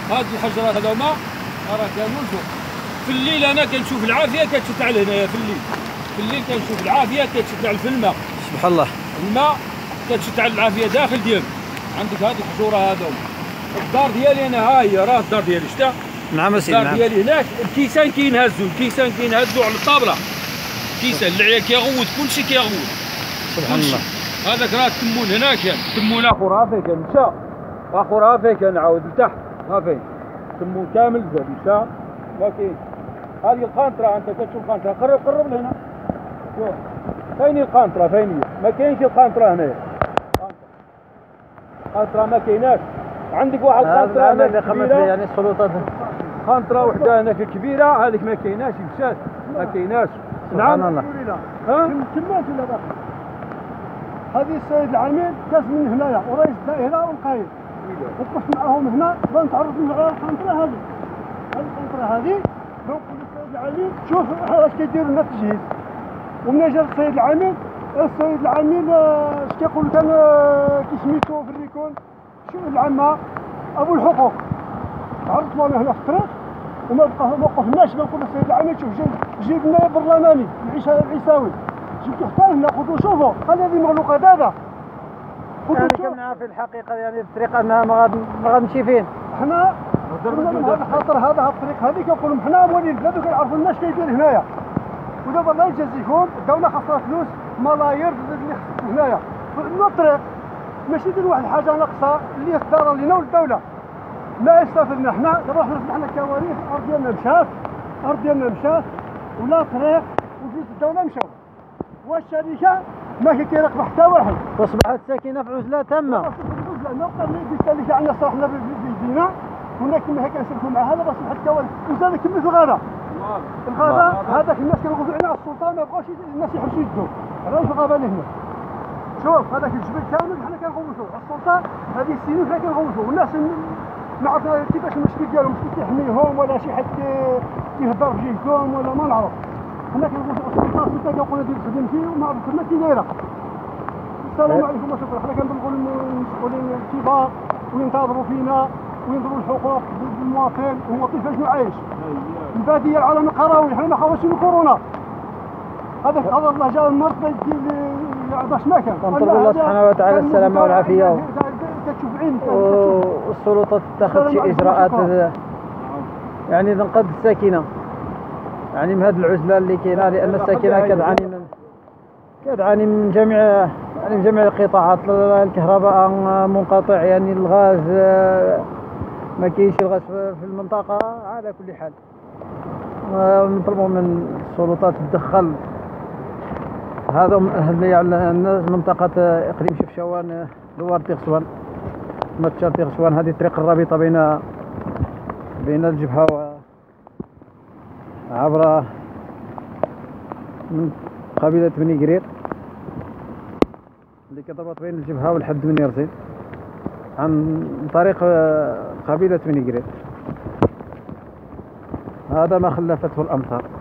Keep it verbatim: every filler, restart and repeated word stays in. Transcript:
هاد الحجرات هذوما راه كانوا الفوق. في الليل انا كنشوف العافيه كتشتعل هنايا في الليل، في الليل كنشوف العافيه كتشتعل في الماء. سبحان الله. الماء كتشتعل العافيه داخل ديالك. عندك هاد الحجوره هذوما. الدار ديالي انا ها هي راه الدار ديالي شتا. نعم اسيدي. الدار ديالي هناك الكيسان كينهزوا، الكيسان كينهزوا على الطابله. كيسان العيا كيغوت كلشي كيغوت. سبحان الله. هذاك راه التمون هنا كان، التمون اخر ها فين كان مشى، اخر ها فين كان عاود لتحت ها فين. التمون كامل زاد مشى ما كاين. هذه القنطره انت كتشوف القنطره، قرب قرب لهنا. شوف فين القنطره فين هي؟ ما كاينش القنطره هنايا. قنطره ما كايناش. عندك واحد القنطره هنا اللي خمت يعني السلطات. قنطره وحده هناك كبيره هذيك ما كايناش مشات ما كايناش. سبحان الله. ها؟ كملت ولا باقي؟ هذه السيد العميد كاس من هنايا ورئيس الدائره والقايد. وقفت معاهم هنا بنتعرف على القنطره هذه. هذه القنطره هذه بنقول للسيد العميد شوف اش كيديروا لنا التجهيز. ومن جا السيد العميد السيد العميد اش كيقول كان كي سميتو في الريكون شوف العامه ابو الحقوق. تعرفت وانا هنا في الطريق وما بقى ما وقفناش بنقول للسيد العميد شوف جيب جيب لنا برلماني العيساوي جبتو حتى هنا خذوا شوفوا قال هذه مغلوقه دابا. يعني كنا في الحقيقه يعني الطريق انها ما غاد ما غنمشي فين. حنا قلنا لهم هذا خاطر هذا الطريق هذه كنقول لهم حنا موالين البلاد وكنعرفوا الناس كيدير هنايا. ودابا الله يجازيكم الدوله خاصها فلوس ملايير اللي خصها هنايا في الطريق ماشي دير واحد الحاجه ناقصه اللي دار لينا والدوله. لا يستفدنا حنا دابا حنا صبحنا كوارث. الارض ديالنا مشات الارض ديالنا مشات ولا طريق وجيت الدوله مشاو والشركه ماشي كيراقب حتى واحد. واصبحت ساكنه في عزله تامه. ما بقى قلت لك عندنا صرحنا بالدينا كنا كنا هكا نسلكوا مع هذا باش صبحت كوارث وزاد كملت الغابه. الغابه هذاك الناس كانوا يغوصوا علينا السلطان ما بغاوش الناس يحبسوا يدوا راه في الغابه هنا. شوف هذاك الجبل كامل حنا كنغوصوا السلطان هذه السنين حنا كنغوصوا والناس ما عرفنا كيفاش المشكل ديالهم مش كيحميهم ولا شي حد كيهضر في جهتهم ولا ما نعرف. حنا كنغوصوا السلطان السلطان كنقولوا ديال الخدم فيه وما عرفنا كي دايره. السلام عليكم وشكرا. حنا كنبلغوا المسؤولين الكبار وينتظروا فينا وينظروا الحقوق المواطن والمواطن فاش عايش. الباديه العالم القروي حنا ما خاوش من كورونا. هذاك هذا الله جا المرض باش ما كان. نطلب الله سبحانه وتعالى السلامه والعافيه. كتشوف عينك والسلطات اتخذت شي اجراءات يعني تنقذ الساكنه يعني من هذه العزله اللي كاينه لان الساكنه كتعاني من كتعاني من جميع يعني من جميع القطاعات. الكهرباء منقطع يعني الغاز ما كاينش الغاز في المنطقه. على كل حال نطلبوا من السلطات تدخل هذا الناس منطقه اقليم شفشاوان دوار تيغسوان متشار تيغسوان. هذه الطريق الرابطه بين بين الجبهه و عبر من قبيله بني قرير اللي كتربط بين الجبهه والحد بني رزين عن طريق قبيله بني قرير. هذا ما خلفته الامطار.